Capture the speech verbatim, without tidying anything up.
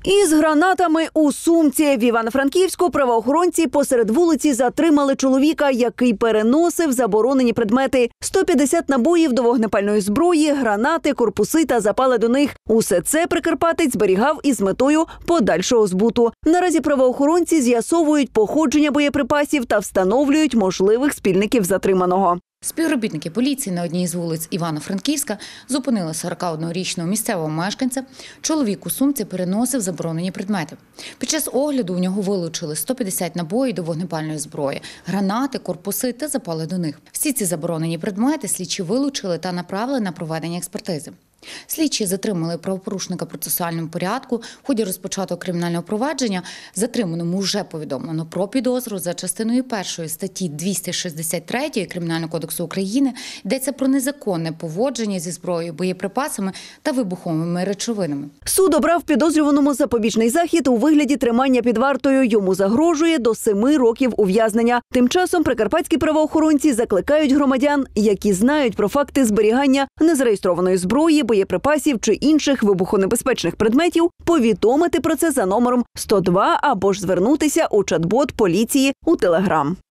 Із гранатами у сумці в Івано-Франківську правоохоронці посеред вулиці затримали чоловіка, який переносив заборонені предмети. сто п'ятдесят набоїв до вогнепальної зброї, гранати, корпуси та запали до них. Усе це прикарпатець зберігав із метою подальшого збуту. Наразі правоохоронці з'ясовують походження боєприпасів та встановлюють можливих спільників затриманого. Співробітники поліції на одній з вулиць Івано-Франківська зупинили сорокаоднорічного місцевого мешканця. Чоловік у сумці переносив заборонені предмети. Під час огляду у нього вилучили сто п'ятдесят набоїв до вогнепальної зброї, гранати, корпуси та запали до них. Всі ці заборонені предмети слідчі вилучили та направили на проведення експертизи. Слідчі затримали правопорушника в процесуальному порядку. В ході розпочатого кримінального провадження затриманому вже повідомлено про підозру за частиною першої статті двісті шістдесят три Кримінального кодексу України. Йдеться про незаконне поводження зі зброєю, боєприпасами та вибуховими речовинами. Суд обрав підозрюваному запобіжний захід у вигляді тримання під вартою. Йому загрожує до семи років ув'язнення. Тим часом прикарпатські правоохоронці закликають громадян, які знають про факти зберігання незареєстрованої зброї, боєприпасів чи інших вибухонебезпечних предметів, повідомити про це за номером сто два або ж звернутися у чат-бот поліції у Телеграм.